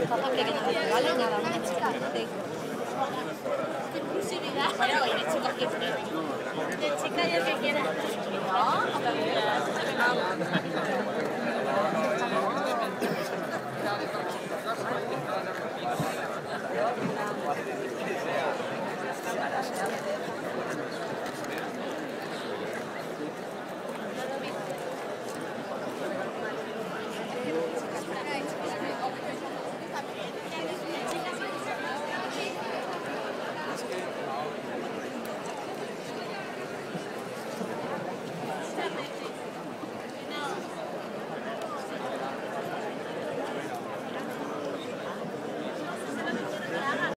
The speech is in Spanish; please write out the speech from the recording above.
Porque que no me regale nada, una chica. Qué exclusividad. Bueno, oye, chicos, que de chica y el que quiera. No,